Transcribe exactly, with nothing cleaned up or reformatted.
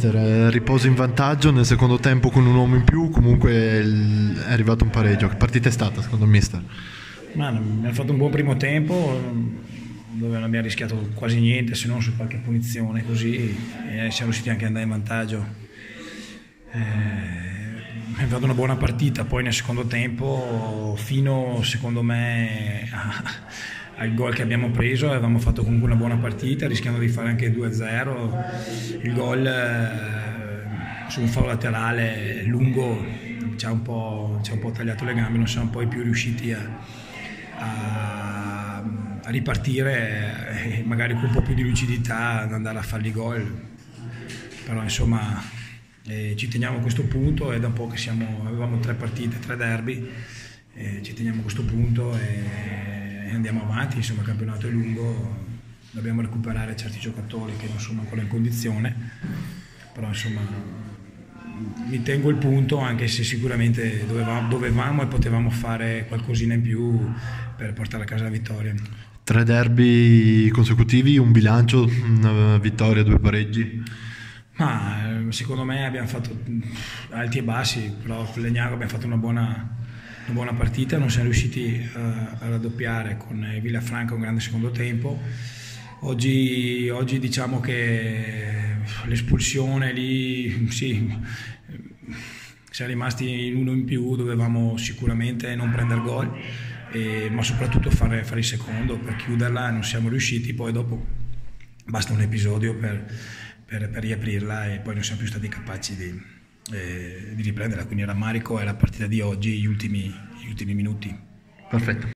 mister, è riposo in vantaggio nel secondo tempo con un uomo in più, comunque è arrivato un pareggio. Che partita è stata secondo il mister? Ma abbiamo fatto un buon primo tempo dove non abbiamo rischiato quasi niente se non su qualche punizione così, e siamo riusciti anche ad andare in vantaggio. Eh, è stata una buona partita, poi nel secondo tempo fino secondo me a, al gol che abbiamo preso avevamo fatto comunque una buona partita, rischiando di fare anche due a zero. Il gol eh, su un fallo laterale lungo ci ha un po', ci ha un po' tagliato le gambe, non siamo poi più riusciti a, a, a ripartire e magari con un po' più di lucidità ad andare a fargli gol, però insomma eh, ci teniamo a questo punto, e da un po' che siamo, avevamo tre partite, tre derby, eh, ci teniamo a questo punto e, e andiamo avanti. Insomma il campionato è lungo, dobbiamo recuperare certi giocatori che non sono ancora in condizione, però insomma mi tengo il punto, anche se sicuramente dovevamo, dovevamo e potevamo fare qualcosina in più per portare a casa la vittoria. Tre derby consecutivi, un bilancio, una vittoria, due pareggi? Ma secondo me abbiamo fatto alti e bassi, però con Legnaro abbiamo fatto una buona, una buona partita, non siamo riusciti a, a raddoppiare con Villafranca un grande secondo tempo. Oggi, oggi diciamo che l'espulsione lì, sì, siamo rimasti in uno in più, dovevamo sicuramente non prendere gol, e, ma soprattutto fare, fare il secondo per chiuderla, non siamo riusciti. Poi dopo basta un episodio per, per, per riaprirla, e poi non siamo più stati capaci di, eh, di riprenderla, quindi il rammarico è la partita di oggi, gli ultimi, gli ultimi minuti. Perfetto.